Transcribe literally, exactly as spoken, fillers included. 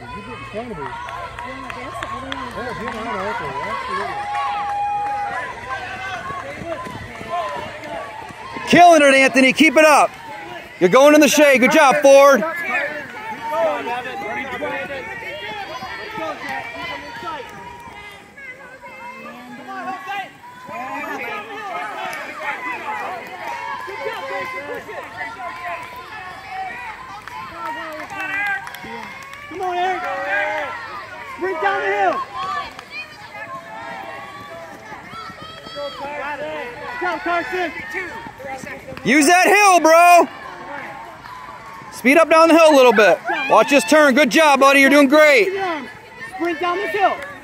Killing it, Anthony. Keep it up. You're going in the shade. Good job, Ford. Come on, Eric. Sprint down the hill. Go, Carson. Use that hill, bro. Speed up down the hill a little bit. Watch this turn. Good job, buddy. You're doing great. Sprint down this hill.